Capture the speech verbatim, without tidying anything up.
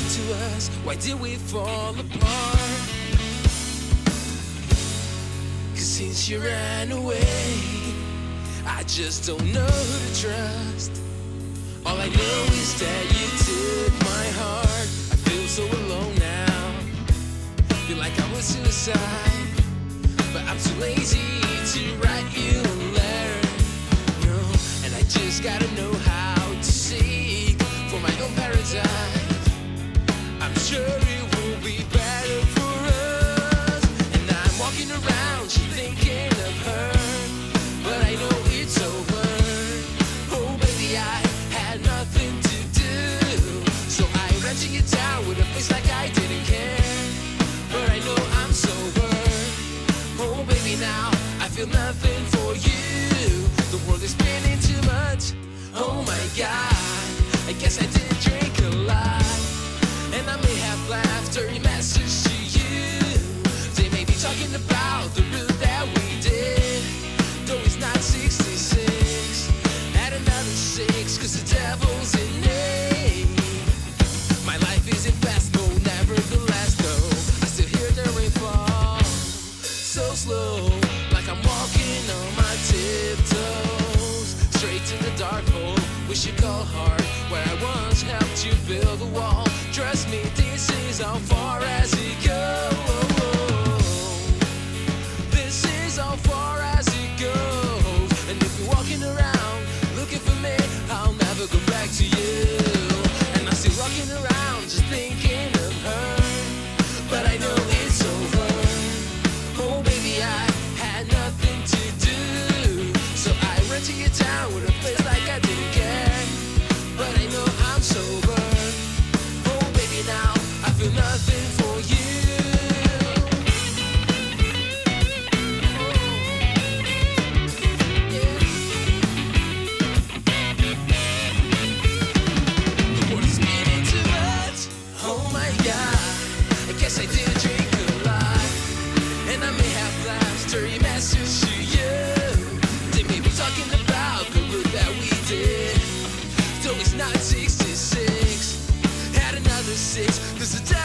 to us? Why did we fall apart? Cause since you ran away, I just don't know who to trust. All I know is that you took my heart. I feel so alone now. Feel like I was suicide, but I'm too lazy to write you a letter. No, and I just gotta know how to seek for my own paradise. I'm sure it will be better for us. And I'm walking around just thinking of her, but I know it's over. Oh baby, I had nothing to do, so I ran to your town with a face like I didn't care. But I know I'm sober. Oh baby, now I feel nothing for you. The world is spinning too much. Oh my God, I guess I did drink a lot, and I may have laughed dirty message to you. They may be talking about the route that we did, though it's not sixty-six. Add another six, cause the devil's in me. My life is in fast mode, nevertheless though I still hear the rain fall so slow, like I'm walking on my tiptoes, straight to the dark hole we should call heart, where I once helped you build a wall. Trust me, this is how far as it goes. This is how far as it goes. And if you're walking around looking for me, I'll never go back to you. And I'm still walking around just thinking of her, but I know it's over. Oh baby, I had nothing to do, so I ran to your town with a face like I didn't care. But I know I'm sober. Oh baby, now I feel nothing for you. The world is spinning too much. Oh my God, I guess I did drink a lot, and I may have laughed dirty message to you. They may be talking about the route that we did, though it's not sixty-six. Had another six, cause the